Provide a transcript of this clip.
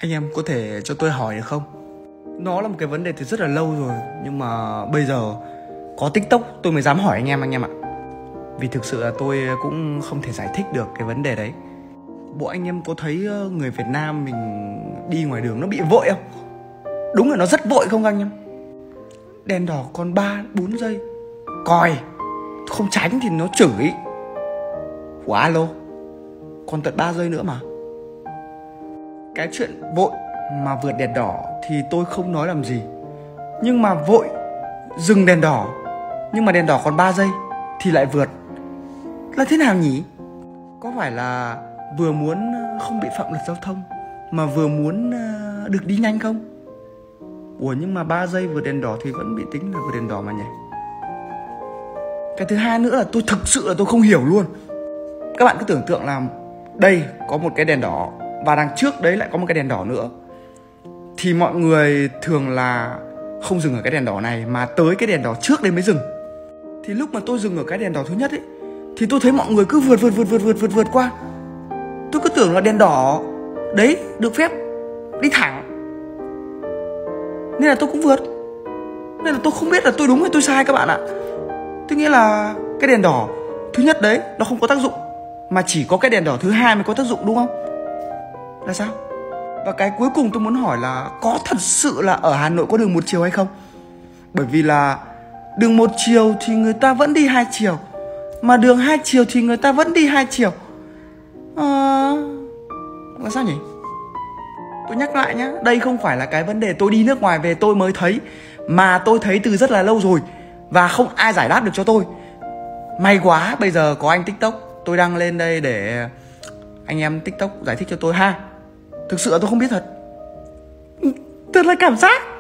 Anh em có thể cho tôi hỏi được không? Nó là một cái vấn đề từ rất là lâu rồi, nhưng mà bây giờ có TikTok tôi mới dám hỏi anh em ạ. Vì thực sự là tôi cũng không thể giải thích được cái vấn đề đấy. Bộ anh em có thấy người Việt Nam mình đi ngoài đường nó bị vội không? Đúng là nó rất vội không anh em? Đèn đỏ còn 3-4 giây còi, không tránh thì nó chửi. Ủa alo, còn tận 3 giây nữa mà. Cái chuyện vội mà vượt đèn đỏ thì tôi không nói làm gì. Nhưng mà vội dừng đèn đỏ, nhưng mà đèn đỏ còn 3 giây thì lại vượt, là thế nào nhỉ? Có phải là vừa muốn không bị phạm luật giao thông mà vừa muốn được đi nhanh không? Ủa nhưng mà 3 giây vượt đèn đỏ thì vẫn bị tính là vượt đèn đỏ mà nhỉ? Cái thứ hai nữa là tôi thực sự là tôi không hiểu luôn. Các bạn cứ tưởng tượng là đây có một cái đèn đỏ và đằng trước đấy lại có một cái đèn đỏ nữa, thì mọi người thường là không dừng ở cái đèn đỏ này mà tới cái đèn đỏ trước đấy mới dừng. Thì lúc mà tôi dừng ở cái đèn đỏ thứ nhất ấy thì tôi thấy mọi người cứ vượt qua. Tôi cứ tưởng là đèn đỏ đấy được phép đi thẳng, nên là tôi cũng vượt. Nên là tôi không biết là tôi đúng hay tôi sai các bạn ạ. Tôi nghĩ là cái đèn đỏ thứ nhất đấy nó không có tác dụng, mà chỉ có cái đèn đỏ thứ hai mới có tác dụng, đúng không? Là sao? Và cái cuối cùng tôi muốn hỏi là có thật sự là ở Hà Nội có đường một chiều hay không? Bởi vì là đường một chiều thì người ta vẫn đi hai chiều, mà đường hai chiều thì người ta vẫn đi hai chiều. Là sao nhỉ? Tôi nhắc lại nhá, đây không phải là cái vấn đề tôi đi nước ngoài về tôi mới thấy, mà tôi thấy từ rất là lâu rồi và không ai giải đáp được cho tôi. May quá bây giờ có anh TikTok, tôi đăng lên đây để anh em TikTok giải thích cho tôi ha. Thực sự là tôi không biết thật. Thật là cảm giác